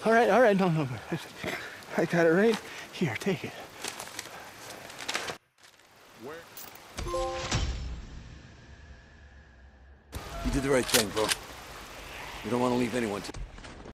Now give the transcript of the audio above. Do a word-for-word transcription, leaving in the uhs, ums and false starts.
All right, all right, no, no. I got it right here. Take it. Where? You did the right thing, bro. You don't want to leave anyone to...